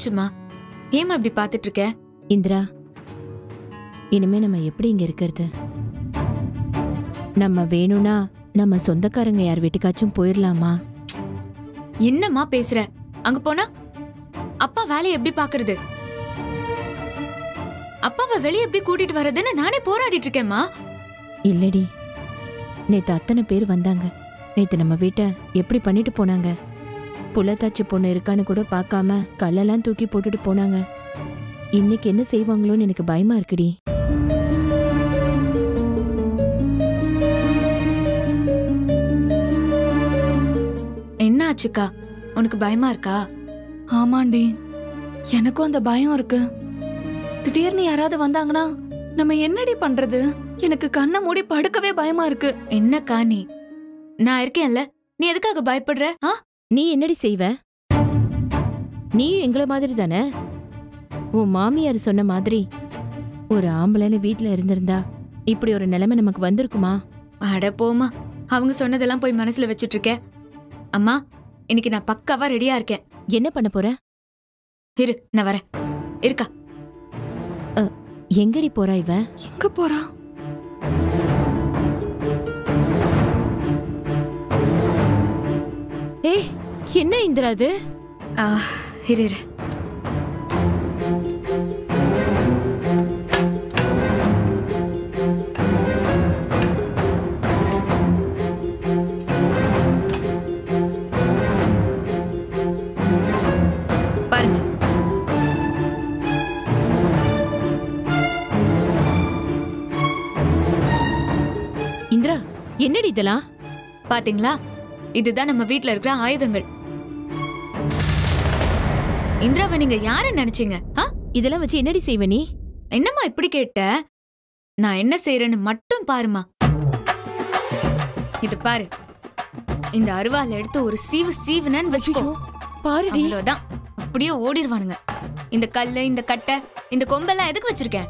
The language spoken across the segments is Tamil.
என்னாச்சுமா? ஏமா இப்படி பாத்துட்டு இருக்க? இந்திரா, இனிமே நம்ம எப்படி இங்க இருக்கிறது? நம்ம வேணும்னா நம்ம சொந்தக்காரங்க யார் வீட்டுக்காச்சும் போயிடலாமா? என்னம்மா பேசுற? அங்க போனா அப்பா வேலையை எப்படி பாக்குறது? அப்பாவை வெளியே எப்படி கூட்டிட்டு வர்றதுன்னு நானே போராடிட்டு இருக்கேம்மா. இல்லடி, நேத்து அத்தனை பேர் வந்தாங்க. நேத்து நம்ம வீட்டை எப்படி பண்ணிட்டு போனாங்க? புலத்தாச்சி பொண்ணு இருக்கான்னு கூட பார்க்காம கல்லெல்லாம் தூக்கி போட்டுட்டு போனாங்க. இன்னைக்கு என்ன செய்வாங்களோன்னு எனக்கு பயமா இருக்குடி. என்ன ஆச்சுக்கா, உனக்கு பயமா இருக்கா? ஆமாண்டி, எனக்கும் அந்த பயம் இருக்கு. திடீர்னு யாராவது வந்தாங்கன்னா நம்ம என்னடி பண்றது? எனக்கு கண்ணை மூடி படுக்கவே பயமா இருக்கு. என்னக்கா நீ? நான் இருக்கேன்ல, நீ எதுக்காக பயப்படுற? நீ என்னடி செய்வ? நீயும் எங்கள மாதிரி தானே? உன் மாமியார் சொன்ன மாதிரி ஒரு ஆம்பளைன்னு வீட்டுல இருந்திருந்தா இப்படி ஒரு நிலைமை நமக்கு வந்திருக்குமா? அட போமா, அவங்க சொன்னதெல்லாம் போய் மனசுல வச்சிட்டு இருக்க. அம்மா, இன்னைக்கு நான் பக்காவா ரெடியா இருக்கேன். என்ன பண்ண போற? இரு, நான் வரேன். இருக்கா? எங்கடி போறா இவ? எங்க போறா? ஏய், என்ன இந்திரா அது? இரு இரு. பாருங்க. இந்திரா, என்னடி இதெல்லாம்? பாத்தீங்களா, இதுதான் நம்ம வீட்ல இருக்கிற ஆயுதங்கள். இந்திராவை நீங்க யார நினைச்சீங்க? இதெல்லாம் வச்சு என்னடி செய்வ நீ? என்னம்மா இப்படி கேட்ட? நான் என்ன செய்யறேன்னு மட்டும் பாருமா. இது பாரு, இந்த அருவாள் எடுத்து ஒரு சீவுனன்னு வச்சுக்கோ. பாருடி. அவ்வளவுதான், அப்படியே ஓடிடுவானுங்க. இந்த கல்லு, இந்த கட்டை, இந்த கொம்பெல்லாம் எதுக்கு வச்சிருக்கேன்?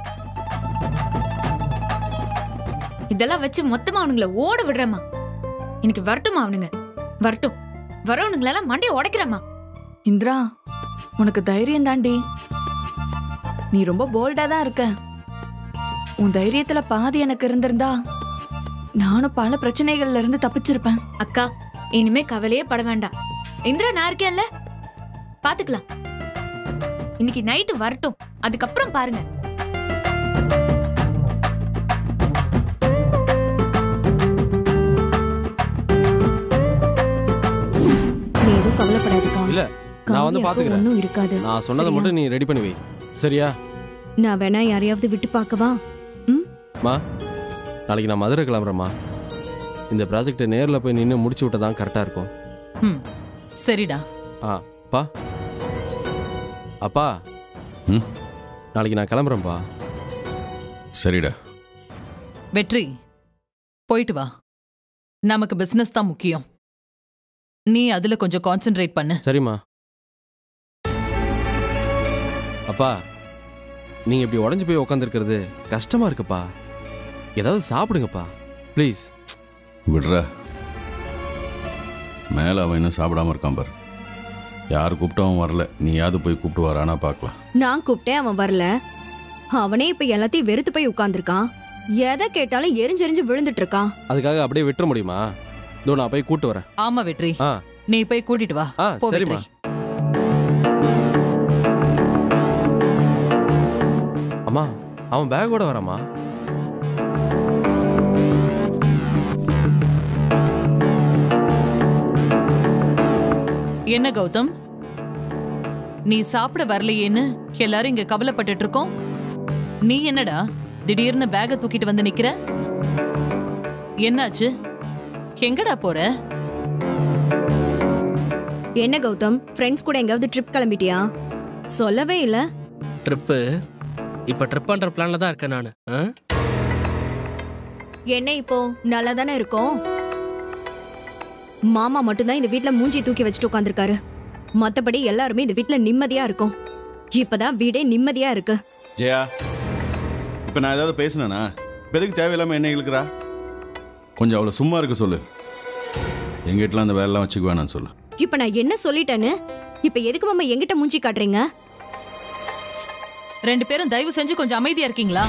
இதெல்லாம் வச்சு மொத்தமா அவனுங்களை ஓட விடுறமா. இன்னைக்கு வரட்டுமா அவனுங்க? வரட்டும், வரவனுங்களெல்லாம் மண்டையை உடைக்கிறமா. இந்திரா, உனக்கு தைரியம் தாண்டி. நீ ரொம்ப போல்டா தான் இருக்க. உன் தைரியத்துல பாதி எனக்கு இருந்திருந்தா நானும் பல பிரச்சனைகள்ல இருந்து தப்பிச்சிருப்பேன். அக்கா, இனிமே கவலையே பட வேண்டாம். இந்திரா நான் இருக்கேன்ல, பாத்துக்கலாம். இன்னைக்கு நைட்டு வரட்டும், அதுக்கப்புறம் பாருங்க. நீ எதுவும் கவலைப்படாதீங்க. இல்ல, நான் வந்து பாத்துக்கிறேன். ஒண்ணும் இருக்காது. நான் சொன்னதை மட்டும் நீ ரெடி பண்ணி வை, சரியா? நான் வேணா யாரையாவது விட்டு பார்க்கவா? மா, நாளைக்கு நான் மதுரை கிளம்புறேம்மா. இந்த ப்ராஜெக்டை நேரில் போய் நின்று முடிச்சு விட்டா தான் கரெக்டாக இருக்கும். சரிடா. அப்பா, அப்பா, நாளைக்கு நான் கிளம்புறேன்ப்பா. சரிடா. வெற்றி, போயிட்டு வா. நமக்கு பிசினஸ் தான் முக்கியம். நீ அதுல கொஞ்சம் கான்சென்ட்ரேட் பண்ணு. சரிம்மா. அப்பா, நீங்க இப்படி உடஞ்சு போய் உட்காந்துருக்கிறது கஷ்டமா இருக்குப்பா. ஏதாவது சாப்பிடுங்கப்பா ப்ளீஸ். விடுற, மேலே அவன் இன்னும் சாப்பிடாம இருக்கான் பாரு. யார் கூப்பிட்டவன் வரல, நீயாவது போய் கூப்பிட்டு வரானா பார்க்கலாம். நான் கூப்பிட்டேன், அவன் வரல. அவனே இப்ப எல்லாத்தையும் வெறுத்து போய் உட்கார்ந்துருக்கான். எதை கேட்டாலும் எரிஞ்செரிஞ்சு விழுந்துட்டு இருக்கான். அதுக்காக அப்படியே விட்டுற முடியுமா? இதோ நான் போய் கூட்டு வரேன். ஆமா வெற்றி, நீ போய் கூட்டிட்டு வா. சரிம்மா. அம்மா, அவன் பேக்கோட வராமா? என்ன கௌதம், நீ சாப்பிட வரலையேன்னு எல்லாரும் இங்க கவலைப்பட்டு இருக்கோம். நீ என்னடா திடீர்னு பேக தூக்கிட்டு வந்து நிக்கிற? என்னாச்சு? எங்கடா போற? என்ன கௌதம், ஃப்ரெண்ட்ஸ் கூட எங்காவது ட்ரிப் கிளம்பிட்டியா? சொல்லவே இல்ல. ட்ரிப்பு இப்ப ட்ரிப் பண்ற பிளான்ல தான் இருக்கேன் நானு. என்ன இப்போ நல்லா தானே இருக்கும்? மாமா மட்டும்தான் இந்த வீட்ல மூஞ்சி தூக்கி வச்சுட்டு உட்காந்துருக்காரு. மத்தபடி எல்லாருமே இந்த வீட்ல நிம்மதியா இருக்கும். இப்பதான் வீடே நிம்மதியா இருக்கு. ஜெயா, இப்ப நான் ஏதாவது பேசினேனா? எதுக்கு தேவையில்லாம என்ன இழுக்கிறா? கொஞ்சம் அவளை சும்மா இருக்க சொல்லு. எங்க வீட்டுல அந்த வேலைலாம் வச்சுக்க வேணான்னு சொல்லு. இப்ப நான் என்ன சொல்லிட்டேன்னு இப்ப எதுக்கு மாமா எங்கிட்ட மூஞ்சி காட்டுறீங்க? ரெண்டு பேரும் தயவு செஞ்சு கொஞ்சம் அமைதியா இருக்கீங்களா?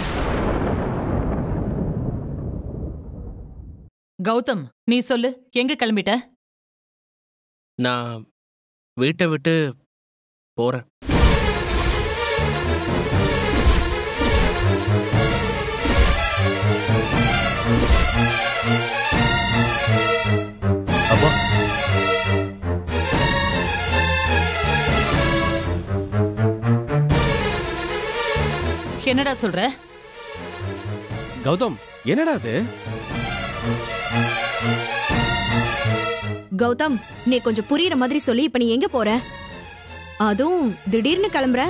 கௌதம், நீ சொல்லு, எங்க கிளம்பிட்ட? நான் வீட்டை விட்டு போறேன். அப்பா என்னடா சொல்ற? கௌதம், என்னடா அது? கௌதம், நீ கொஞ்சம் புரியுற மாதிரி சொல்லி இப்ப நீ எங்க போற? அதுவும் திடீர்னு கிளம்புற?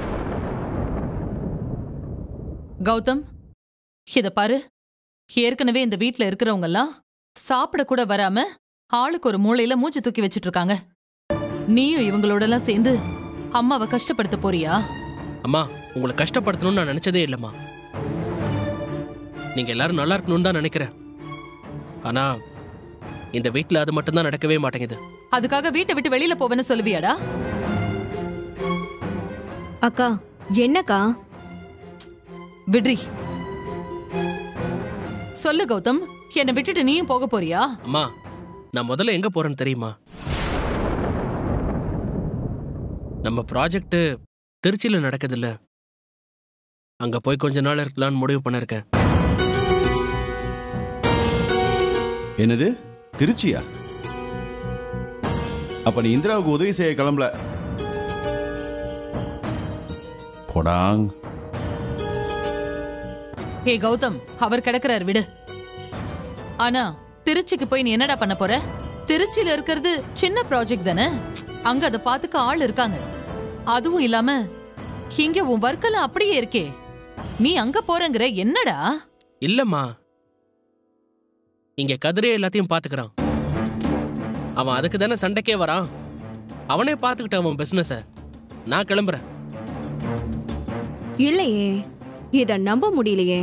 கௌதம், இத பாரு, ஏற்கனவே இந்த வீட்ல இருக்கிறவங்க எல்லாம் சாப்பிட கூட வராம ஆளுக்கு ஒரு மூலையில மூச்சு தூக்கி வச்சிட்டு இருக்காங்க. நீயும் இவங்களோட எல்லாம் சேர்ந்து அம்மாவை கஷ்டப்படுத்த போறியா? அம்மா, உங்களை கஷ்டப்படுத்தணும்னு நான் நினைச்சதே இல்லைம்மா. நீங்க எல்லாரும் நல்லா இருக்கணும்னு தான் நினைக்கிறேன். ஆனா இந்த வீட்டுல அது மட்டும்தான் நடக்கவே மாட்டேங்குது. அதுக்காக வீட்டை விட்டு வெளியில போவேன்னு சொல்லுவியாடா? அக்கா, என்னக்கா? விட்ரி. சொல்லு கௌதம், என்னை விட்டுட்டு நீயும் போக போறியா? அம்மா, நான் முதல்ல எங்க போறேன்னு தெரியுமா? நம்ம ப்ராஜெக்ட் திருச்சியில நடக்குதுல்ல, அங்க போய் கொஞ்ச நாள் இருக்கலாம்னு முடிவு பண்ணிருக்கேன். என்னது, திருச்சியா? அப்ப நீ இந்திராவுக்கு உதவி செய்ய கிளம்பல? போடாங். ஹே கௌதம், அவர் கிடக்குறார், விடு. ஆனா திருச்சிக்கு போய் நீ என்னடா பண்ண போற? திருச்சியில இருக்கிறது சின்ன ப்ராஜெக்ட் தானே, அங்க அதை பாத்துக்க ஆள் இருக்காங்க. அதுவும் இல்லாம இங்க உன் வர்க்கெல்லாம் அப்படியே இருக்கே, நீ அங்க போறங்கிற என்னடா? இல்லம்மா, இங்க கதிரே எல்லாத்தையும் பாத்துக்கிறான். அவன் அதுக்கு தானே சண்டைக்கே வரான். அவனே பாத்துக்கிட்ட அவன் பிசினஸ. நான் கிளம்புறேன். இல்லையே, இத நம்ப முடியலையே.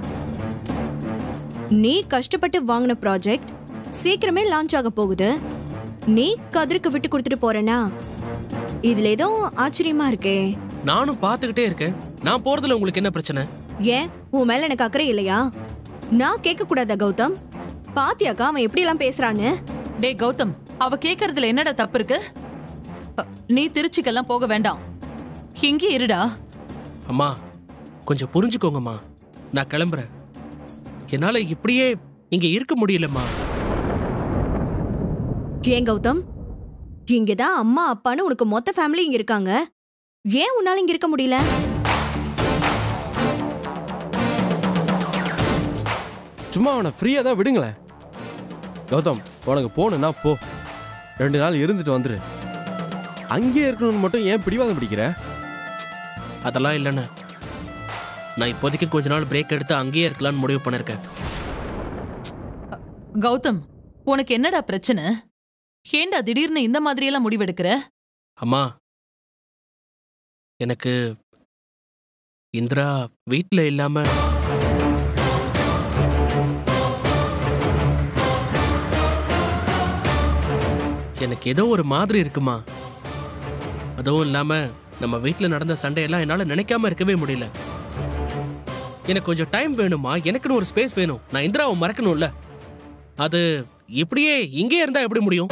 நீ கஷ்டப்பட்டு வாங்கின ப்ராஜெக்ட் சீக்கிரமே லான்ச் ஆக போகுது. நீ கதிருக்கு விட்டு கொடுத்துட்டு போறேனா? இதுல ஏதோ ஆச்சரியமா இருக்கே. நானும் பாத்துக்கிட்டே இருக்கேன். நான் போறதுல உங்களுக்கு என்ன பிரச்சனை? ஏன், உன் மேல எனக்கு அக்கறை இல்லையா? நான் கேட்க கூடாதா கௌதம்? பாத்தியாக்கா அவன் எப்படி எல்லாம் பேசுறான்னு? டே கௌதம், அவ கேக்குறதுல என்னடா தப்பு இருக்கு? நீ திருச்சிக்கெல்லாம் போக வேண்டாம், இங்கே இருடா. அம்மா, கொஞ்சம் புரிஞ்சுக்கோங்கம்மா. நான் கிளம்புறேன். என்னால இப்படியே இங்க இருக்க முடியலம்மா. ஏன் கௌதம், இங்கதான் அம்மா அப்பான்னு உனக்கு மொத்த ஃபேமிலி இங்க இருக்காங்க. ஏன் உன்னால இங்க இருக்க முடியல? சும்மா அவனை ஃப்ரீயா தான் விடுங்களேன். கௌதம், உனக்கு போகணுன்னா போ, 2 நாள் இருந்துட்டு வந்துரு. அங்கேயே இருக்கணும்னு மட்டும் ஏன் பிடிவாதம் பிடிக்கிற? அதெல்லாம் இல்லைண்ணே. நான் இப்போதைக்கு கொஞ்ச நாள் பிரேக் எடுத்து அங்கேயே இருக்கலாம்னு முடிவு பண்ணிருக்கேன். கௌதம், உனக்கு என்னடா பிரச்சனை? ஏண்டா திடீர்னு இந்த மாதிரி எல்லாம் முடிவெடுக்கிற? அம்மா, எனக்கு இந்திரா வீட்ல இல்லாம எனக்கு ஏதோ ஒரு மாதிரி இருக்குமா. அதுவும் இல்லாம நம்ம வீட்ல நடந்த சண்டையெல்லாம் என்னால நினைக்காம இருக்கவே முடியல. எனக்கு கொஞ்சம் டைம் வேணுமா. எனக்குன்னு ஒரு ஸ்பேஸ் வேணும். நான் இந்திராவை மறக்கணும்ல. அது இப்படியே இங்கே இருந்தா எப்படி முடியும்?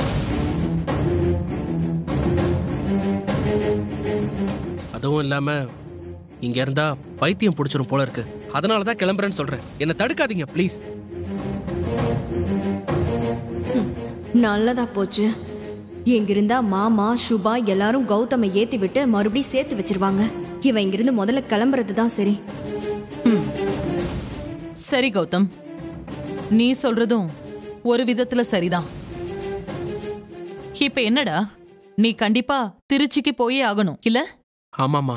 அதுவும் இல்லாம இங்க இருந்தா பைத்தியம் பிடிச்சிரும் போல இருக்கு. அதனாலதான் கிளம்புறேன்னு சொல்றேன். என்ன தடுக்காதீங்க ப்ளீஸ். நல்லதா போச்சு. இங்கிருந்தா மாமா சுபா எல்லாரும் கௌதமை ஏத்தி விட்டு மறுபடியும் சேர்த்து வச்சிருவாங்க. இவன் இங்கிருந்து முதல்ல கிளம்புறதுதான் சரி. சரி கௌதம், நீ சொல்றதும் ஒரு விதத்துல சரிதான். இப்ப என்னடா, நீ கண்டிப்பா திருச்சிக்கு போயே ஆகணும் இல்ல? ஆமாமா.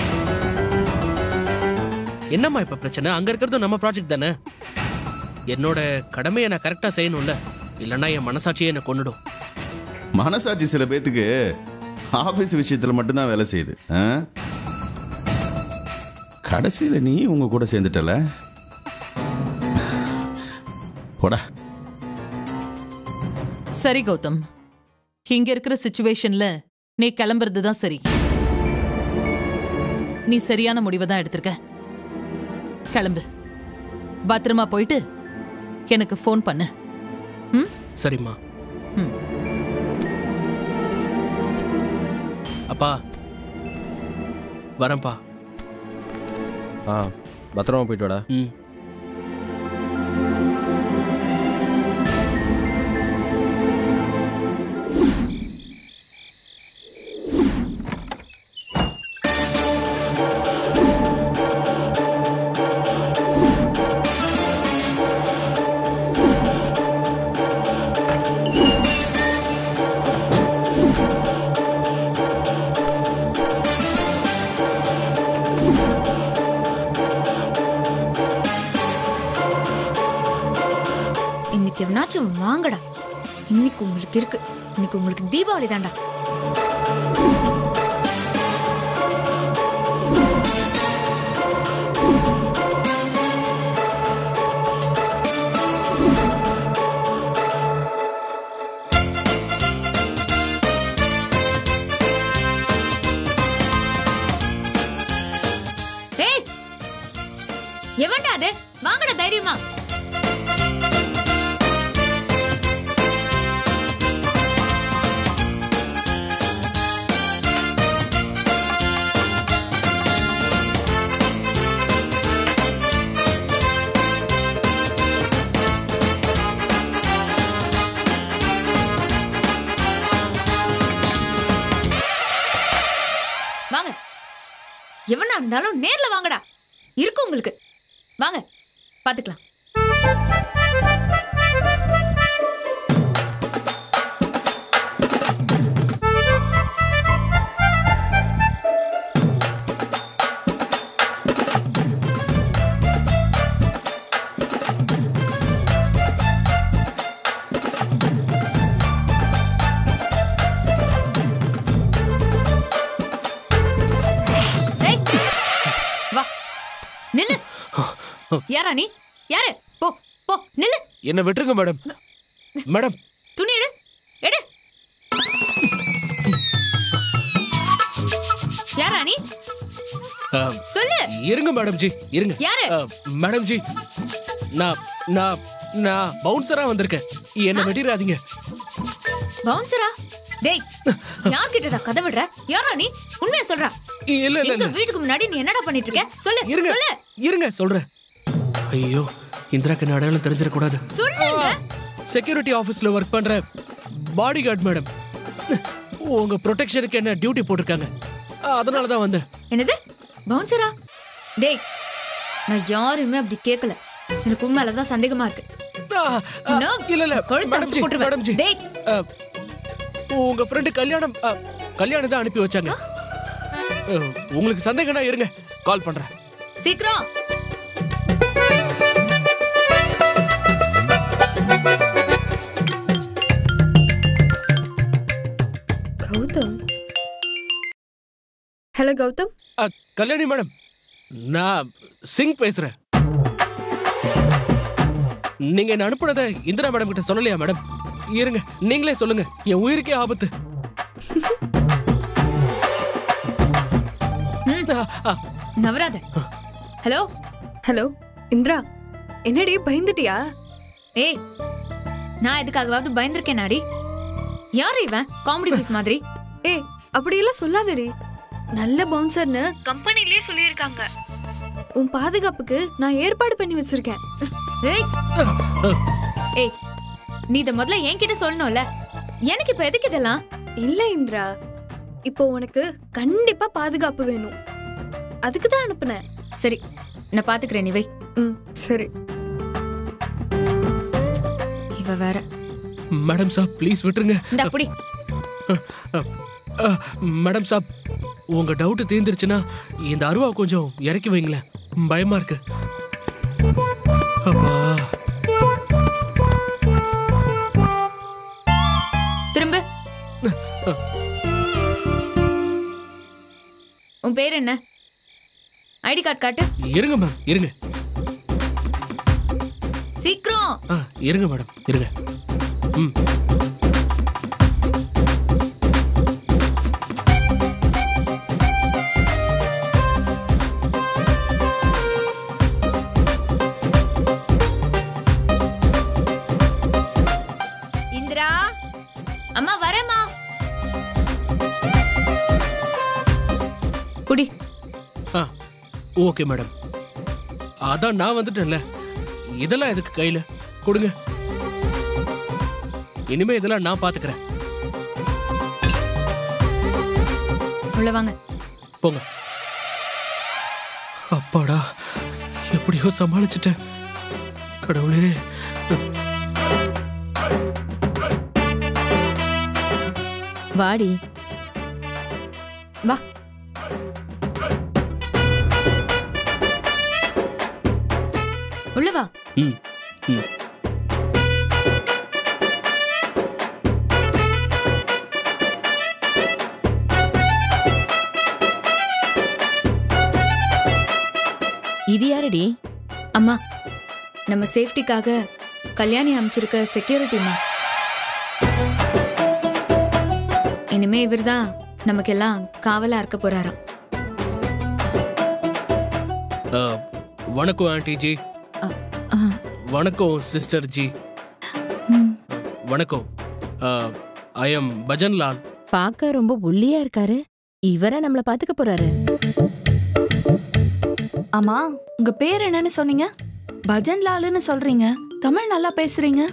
என்னம்மா இப்ப பிரச்சனை? அங்க இருக்கிறது நம்ம ப்ராஜெக்ட் தானே. என்னோட கடமையை நான் கரெக்டா செய்யணும்ல. இல்லைன்னா என் மனசாட்சியை என்ன கொன்னுடும். மனசாட்சி சில பேத்துக்கு ஆபீஸ் விஷயத்துல மட்டும்தான் வேலை செய்யுது. கடைசியில நீ உங்க கூட சேர்ந்துட்டல. போடா. சரி கௌதம், இங்க இருக்கிற சிச்சுவேஷன்ல நீ கிளம்புறது தான் சரி. நீ சரியான முடிவை தான் எடுத்திருக்க. கிளம்பு, பத்திரமா போயிட்டு எனக்கு ஃபோன் பண்ணு. ம், சரிம்மா. ம். அப்பா வரேன்ப்பா. பத்திரமா போயிட்டு வாடா. ம். இன்னைக்கு எவனாச்சும் வாங்கடா. இன்னைக்கு உங்களுக்கு இருக்கு. இன்னைக்கு உங்களுக்கு தீபாவளி தான்டா. ஏய், எவன்டா அது? வாங்கடா தைரியமா. வாங்க, எவனா இருந்தாலும் நேர்ல வாங்கடா. இருக்கு உங்களுக்கு. வாங்க பாத்துக்கலாம். நில்லு. யாரா நீ? யாரு? போ போ நில்லு. என்ன விட்டுருங்க மேடம். மேடம் துணி எடு. எடு. யாரா நீ? சொல்லு. இருங்க மேடம் ஜி, இருங்க. யாரு? மேடம் ஜி, நான் நான் நான் பவுன்சரா வந்திருக்கேன். என்ன வெட்டிராதீங்க. பவுன்சரா? டேய், யார்கிட்டடா கதை விடுற? யாரா நீ? உண்மையா சொல்றா. இல்ல இல்ல எங்க வீட்டுக்கு முன்னாடி நீ என்னடா பண்ணிட்டு இருக்க? சொல்லு. இருங்க சொல்லு. இருங்க சொல்றேன். ஐயோ, இந்திராக்கு அடையாளம் தெரிஞ்சிட கூடாது. சொல்லு. செக்யூரிட்டி ஆபீஸ்ல ஒர்க் பண்ற பாடி கார்டு மேடம். உங்க ப்ரொடெக்ஷனுக்கு என்ன டியூட்டி போட்டிருக்காங்க, அதனால தான் வந்தேன். என்னது பவுன்சரா? டேய், நான் யாருமே அப்படி கேட்கல. எனக்கு உண்மையில தான் சந்தேகமா இருக்கு. இல்ல இல்ல மேடம் ஜி, மேடம் ஜி, டேய், உங்க ஃப்ரெண்ட் கல்யாணம் தான் அனுப்பி வச்சாங்க. உங்களுக்கு சந்தேகம்னா இருங்க, கால் பண்றேன். சீக்கிரம். கௌதம். ஹலோ கௌதம். கல்யாணி மேடம், நான் சிங் பேசுறேன். நீங்க என்ன அனுப்புனதை இந்திரா மேடம் கிட்ட சொல்லலையா மேடம்? இருங்க, நீங்களே சொல்லுங்க, என் உயிருக்கே ஆபத்து. நவராத. ஹலோ ஹலோ இந்திரா, என்னடி பயந்துட்டியா? ஏய், நான் எதுக்காகவாவது பயந்திருக்கேன் நாடி? யாரு இவன் காமெடி பீஸ் மாதிரி? ஏய், அப்படியெல்லாம் சொல்லாதடி. நல்ல பவுன்சர்னு கம்பெனிலேயே சொல்லியிருக்காங்க. உன் பாதுகாப்புக்கு நான் ஏற்பாடு பண்ணி வச்சிருக்கேன். ஏய் ஏய், நீ இத முதல்ல என்கிட்ட சொல்லணும்ல. எனக்கு இப்ப எதுக்கு இதெல்லாம்? இல்ல இந்திரா, இப்போ உனக்கு கண்டிப்பா பாதுகாப்பு வேணும், அதுக்கு தான் அனுப்புனேன். சரி, நான் பாத்துக்கிறேன். நீ வை. சரி. இவ வேற. மேடம் சாப் ப்ளீஸ் விட்டுருங்க. இந்த அப்படி. மேடம் சாப், உங்க டவுட் தீர்ந்துருச்சுன்னா இந்த அருவா கொஞ்சம் இறக்கி வைங்களேன், பயமா இருக்கு. அப்பா. திரும்ப. உன் பேர் என்ன? ஐடி கார்டு காட்டு. இருங்க மேம், இருங்க. சீக்கிரம். இருங்க மேடம், இருங்க. இந்திரா, அம்மா வரேம்மா. குடி. Okay madam. அதான் நான் வந்துட்டேன்ல, இதெல்லாம் எதுக்கு கையில கொடுங்க. இனிமே இதெல்லாம் நான் பாத்துக்கிறேன். உள்ள வாங்க. போங்க. அப்பாடா, எப்படியோ சமாளிச்சுட்டேன். கடவுளே. வாடி. வா. உள்ள வா. ம் ம். இது யாரடி? அம்மா, நம்ம சேஃப்டிக்காக கல்யாணி அமைச்சிருக்க செக்யூரிட்டிமா. இனிமே இவர்தான் நமக்கெல்லாம் காவலா இருக்க போறாராம். வணக்கம் ஆண்டி ஜி. வணக்கம் சிஸ்டர் ஜி. வணக்கம். I am Bhajanlal. பார்க்க ரொம்ப ஒல்லியா இருக்காரு. இவரா நம்மள பாத்துக்க போறாரு? ஆமா, உங்க பேர் என்னன்னு சொன்னீங்க? பஜன்லால்னு சொல்றீங்க. தமிழ் நல்லா பேசுறீங்க.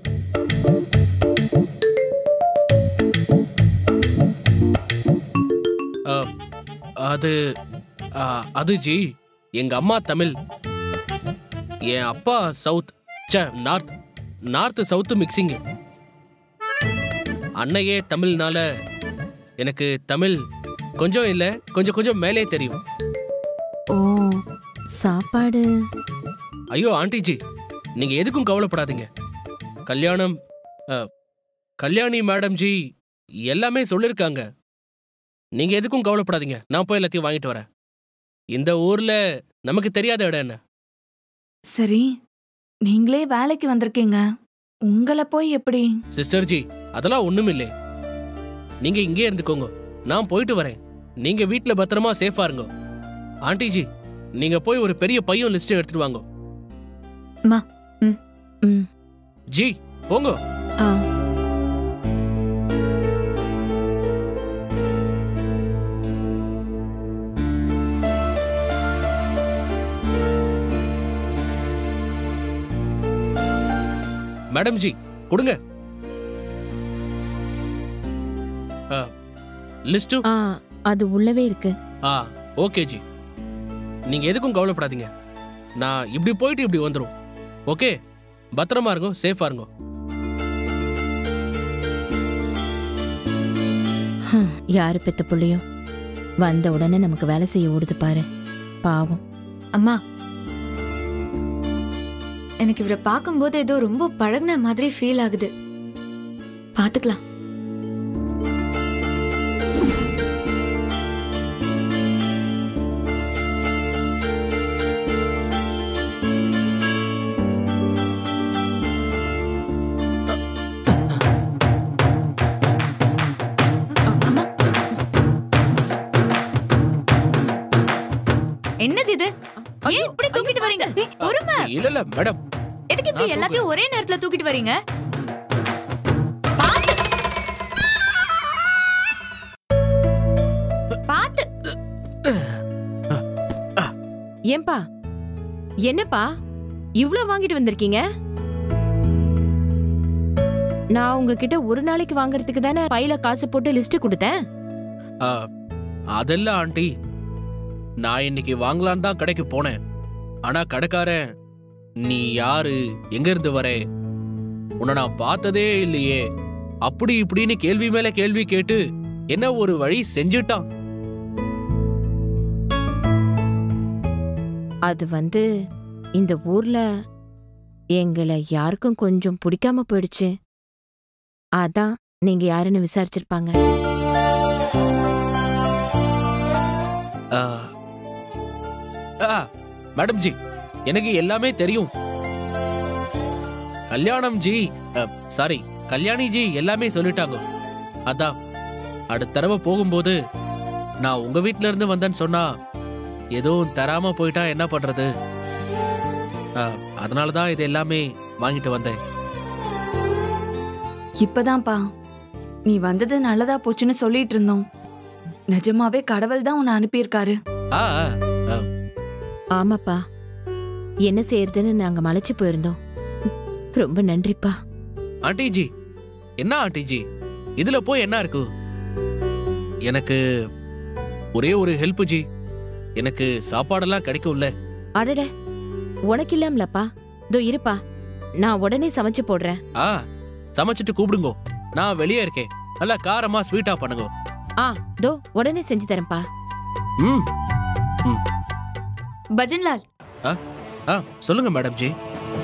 அது ஜி, எங்க அம்மா தமிழ், என் அப்பா சவுத், நார்த் சவுத் மிக்சிங். அன்னையே தமிழ்னால எனக்கு தமிழ் கொஞ்சம் இல்ல, கொஞ்சம் மேலே தெரியும். ஓ, சாப்பாடு? ஐயோ ஆண்டிஜி, நீங்க எதுக்கும் கவலைப்படாதீங்க. கல்யாணி மேடம் ஜி எல்லாமே சொல்லிருக்காங்க. நீங்க எதுக்கும் கவலைப்படாதீங்க. நான் போய் எல்லாத்தையும் வாங்கிட்டு வரேன். இந்த ஊர்ல நமக்கு தெரியாத இடம் என்ன? சரி, நீங்களே வேலைக்கு வந்திருக்கீங்க, உங்களை போய் எப்படி? சிஸ்டர் ஜி, அதெல்லாம் ஒண்ணும் இல்லை. நீங்க இங்கே இருந்துக்கோங்க, நான் போயிட்டு வரேன். நீங்க வீட்டுல பத்திரமா சேஃபா இருங்க. ஆண்டி ஜி, நீங்க போய் ஒரு பெரிய பையன் லிஸ்ட் எடுத்துட்டு வாங்க. ஜி போங்க. மேடம் ஜி கொடுங்க லிஸ்ட். அது உள்ளவே இருக்கு. ஓகே ஜி, நீங்க எதுக்கும் கவலைப்படாதீங்க. நான் இப்படி போயிட்டு இப்படி வந்துரும். ஓகே, பத்திரமா இருங்க, சேஃபா இருங்க. யாரு பெத்த புள்ளையோ வந்த உடனே நமக்கு வேலை செய்ய ஓடுது பாரு, பாவம். அம்மா, எனக்கு இவரை பார்க்கும்போது ஏதோ ரொம்ப பழகுன மாதிரி ஃபீல் ஆகுது. பாத்துக்கலாம். என்னது இது? ஏன் இப்படி தூக்கிட்டு வரீங்க? பொறுமை. இல்ல மேடம், எதுக்கு இப்படி எல்லாத்தையும் ஒரே நேரத்துல தூக்கிட்டு வரீங்க? பாத்து. ஏன்பா, என்னப்பா இவ்ளோ வாங்கிட்டு வந்திருக்கீங்க? நான் உங்ககிட்ட ஒரு நாளைக்கு வாங்குறதுக்கு தானே பையில காசு போட்டு லிஸ்ட் கொடுத்தேன். அதெல்லாம் ஆண்டி, நான் இன்னைக்கு வாங்கலான்னு தான் கடைக்கு போனேன். ஆனா கடைக்காரன், நீ யாரு, எங்க இருந்து வர, உன்னை நான் பார்த்ததே இல்லையே, அப்படி இப்படின்னு கேள்வி மேல கேள்வி கேட்டு என்ன ஒரு வழி செஞ்சுட்டான். அது இந்த ஊர்ல எங்களை யாருக்கும் கொஞ்சம் பிடிக்காம போயிடுச்சு. அதான் நீங்க யாருன்னு விசாரிச்சிருப்பாங்க. மேடம் ஜி, எனக்கு எல்லாமே தெரியும். கல்யாணி ஜி எல்லாமே சொல்லிட்டாங்க. அதான் அடுத்த தடவை போகும்போது நான் உங்க வீட்ல இருந்து வந்தேன்னு சொன்னா எதுவும் தராம போயிட்டா என்ன பண்றது? அதனாலதான் இது எல்லாமே வாங்கிட்டு வந்தேன். இப்பதான்ப்பா நீ வந்தது நல்லதா போச்சுன்னு சொல்லிட்டு இருந்தோம். நிஜமாவே கடவுள் தான் உன்னை அனுப்பியிருக்காரு. ஆ ஆ, ஆ. ஆமாப்பா, என்ன செய்யறதுன்னு நாங்க மலைச்சு போயிருந்தோம். ரொம்ப நன்றிப்பா. ஆண்டிஜி, என்ன ஆண்டிஜி இதுல போய் என்ன இருக்கு? எனக்கு ஒரே ஒரு ஹெல்ப் ஜி. எனக்கு சாப்பாடெல்லாம் கிடைக்கும்ல? அடட, உனக்கு இல்லாமலப்பா. இதோ இருப்பா, நான் உடனே சமைச்சு போடுறேன். ஆ, சமைச்சிட்டு கூப்பிடுங்க. நான் வெளியே இருக்கேன். நல்லா காரமா ஸ்வீட்டா பண்ணுங்க. ஆ, தோ உடனே செஞ்சு தரேன்ப்பா. ம். பஜன்லால், ஆ சொல்லுங்க மேடம் ஜி.